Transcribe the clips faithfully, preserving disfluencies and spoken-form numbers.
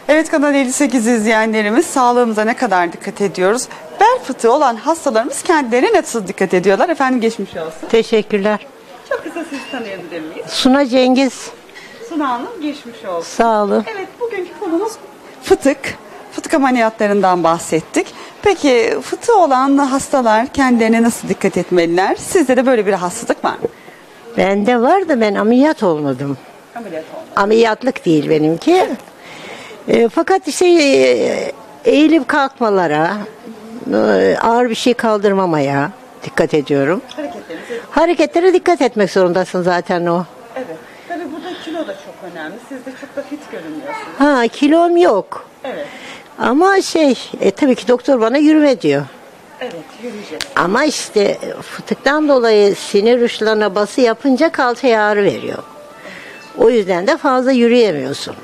Evet, Kanal elli sekiz izleyenlerimiz, sağlığımıza ne kadar dikkat ediyoruz? Bel fıtığı olan hastalarımız kendilerine nasıl dikkat ediyorlar? Efendim geçmiş olsun. Teşekkürler. Çok kısa sizi tanıyabilir miyiz? Suna Cengiz. Suna Hanım geçmiş olsun. Sağ olun. Evet, bugünkü konumuz fıtık. Fıtık ameliyatlarından bahsettik. Peki fıtığı olan hastalar kendilerine nasıl dikkat etmeliler? Sizde de böyle bir hastalık var mı? Bende var da ben ameliyat olmadım. Ameliyat olmadı. Ameliyatlık değil benimki. E, fakat işte e, eğilip kalkmalara, e, ağır bir şey kaldırmamaya dikkat ediyorum. Hareketlerinize. Hareketlere dikkat etmek zorundasın zaten o. Evet. Tabii burada kilo da çok önemli. Siz de çok da fit görünüyorsunuz. Ha, kilom yok. Evet. Ama şey, e, tabii ki doktor bana yürüme diyor. Evet, yürüyeceğiz. Ama işte fıtıktan dolayı sinir uçlarına bası yapınca kalçaya ağrı veriyor. O yüzden de fazla yürüyemiyorsun.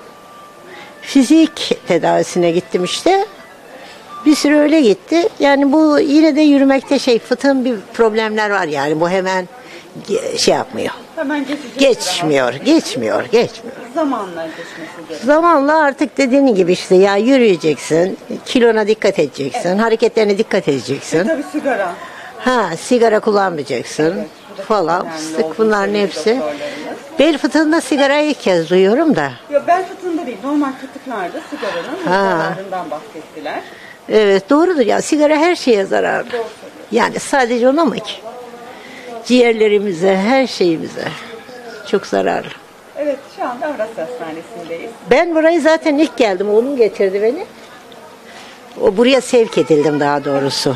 Fizik tedavisine gittim işte. Bir süre öyle gitti. Yani bu yine de yürümekte şey fıtığın bir problemler var yani. Bu hemen ge- şey yapmıyor. Hemen geçecek. Geçmiyor, geçmiyor, geçmiyor. Zamanla geçmesi gerekiyor. Zamanla artık dediğin gibi işte ya yürüyeceksin, kilona dikkat edeceksin, hareketlerine dikkat edeceksin. Tabii sigara. Ha, sigara kullanmayacaksın falan. önemli Fıstık olduğunu bunların söylüyor hepsi. doktorlarımız. Bel fıtığında sigarayı ilk kez duyuyorum da. Yok, bel fıtığında değil, normal fıtıklarda sigaranın zararlarından bahsettiler. Evet doğrudur ya, sigara her şeye zararlı. Yani sadece ona mı ki? Ciğerlerimize, her şeyimize çok zararlı. Evet, şu anda Avrasya Hastanesi'ndeyiz. Ben burayı zaten ilk geldim, oğlum getirdi beni. O buraya sevk edildim daha doğrusu.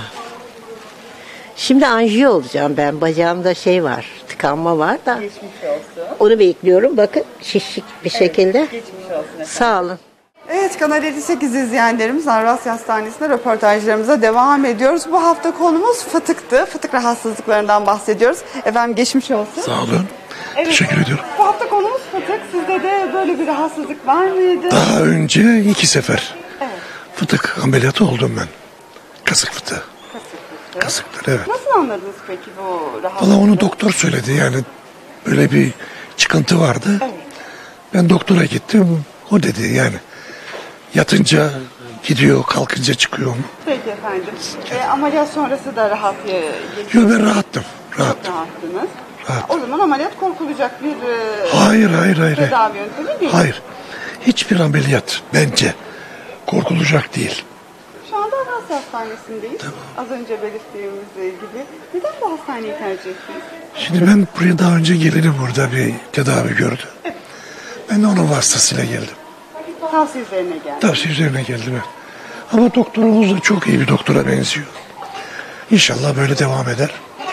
Şimdi anjiyo olacağım ben. Bacağımda şey var, tıkanma var da. Geçmiş olsun. Onu bekliyorum. Bakın şişik bir şekilde. Geçmiş olsun efendim. Sağ olun. Evet, Kanal elli sekiz izleyenlerimiz, Avrasya Hastanesi'nde röportajlarımıza devam ediyoruz. Bu hafta konumuz fıtıktı. Fıtık rahatsızlıklarından bahsediyoruz. Efendim geçmiş olsun. Sağ olun. Evet, Teşekkür ediyorum. Bu hafta konumuz fıtık. Sizde de böyle bir rahatsızlık var mıydı? Daha önce iki sefer Evet. fıtık ameliyatı oldum ben. Kasık fıtığı. Kasık fıtığı. Kasıklar evet. Nasıl anladınız peki bu rahatsızlığı? Valla onu doktor söyledi yani böyle bir çıkıntı vardı. Evet. Ben doktora gittim. O dedi yani yatınca gidiyor, kalkınca çıkıyor mu? Peki efendim. E, ameliyat sonrası da rahat e, geçti. Yok ben rahattım. Çok Rahat. rahattınız. Rahat. O zaman ameliyat korkulacak bir e, Hayır hayır hayır. tedavi yöntemi değil. Hayır. Hiçbir ameliyat bence korkulacak değil. Şu anda Avrasya Hastanesi'ndeyiz. Az önce belirttiğimiz gibi. Neden bu hastaneyi tercih ettiniz? Şimdi ben buraya daha önce gelinim burada bir tedavi gördü. Ben de onun vasıtasıyla geldim. Tavsiye üzerine geldi. Tavsiye üzerine geldim evet. Ama doktorumuz da çok iyi bir doktora benziyor. İnşallah böyle devam eder.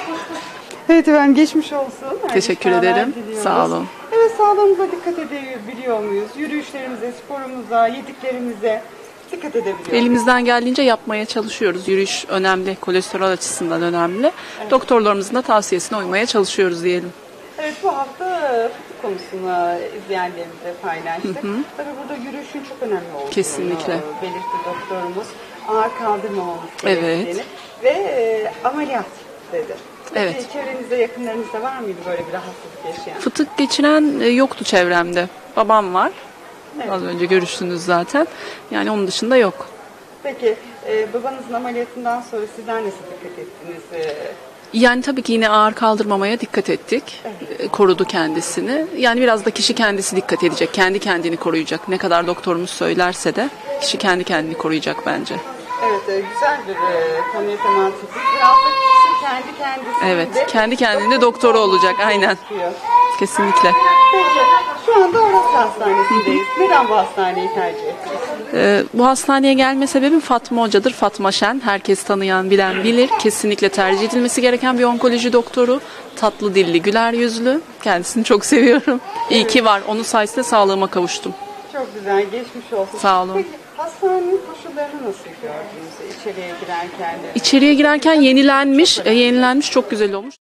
Evet efendim, geçmiş olsun. Hayırlı Teşekkür şifalar ederim. diliyoruz. Sağ olun. Evet, sağlığımıza dikkat edebiliyor muyuz? Yürüyüşlerimize, sporumuza, yediklerimize dikkat edebiliyor muyuz? Elimizden geldiğince yapmaya çalışıyoruz. Yürüyüş önemli, kolesterol açısından önemli. Doktorlarımızın da tavsiyesine uymaya çalışıyoruz diyelim. Evet, bu hafta fıtık konusunu izleyenlerimizle paylaştık. Tabii burada yürüyüşün çok önemli olduğunu Kesinlikle. belirtti doktorumuz. Ağır kaldırmamamız Evet. gerektiğini ve e, ameliyat dedi. Evet. Peki, çevrenizde, yakınlarınızda var mıydı böyle bir rahatsızlık yaşayan? Fıtık geçiren e, yoktu çevremde. Babam var. Az önce görüştünüz zaten. Yani onun dışında yok. Peki, e, babanızın ameliyatından sonra sizler nasıl dikkat ettiniz? E, Yani tabii ki yine ağır kaldırmamaya dikkat ettik. E, Korudu kendisini. Yani biraz da kişi kendisi dikkat edecek. Kendi kendini koruyacak. Ne kadar doktorumuz söylerse de kişi kendi kendini koruyacak bence. evet, e, güzel bir e, konuya temas ettik. Biraz da kişi kendi kendisini Evet, de kendi kendinde doktoru olacak. Aynen. istiyor. Kesinlikle. Peki, şu anda Avrasya Hastanesi'ndeyiz. Neden bu hastaneyi tercih ettiniz? Ee, bu hastaneye gelme sebebim Fatma Hoca'dır. Fatma Şen. Herkes tanıyan, bilen bilir. Kesinlikle tercih edilmesi gereken bir onkoloji doktoru. Tatlı dilli, güler yüzlü. Kendisini çok seviyorum. İyi ki var. Onun sayesinde sağlığıma kavuştum. Çok güzel, geçmiş olsun. Sağ olun. Peki, hastanenin koşullarını nasıl gördünüz içeriye girerken? de? İçeriye girerken yenilenmiş, e, yenilenmiş çok güzel olmuş.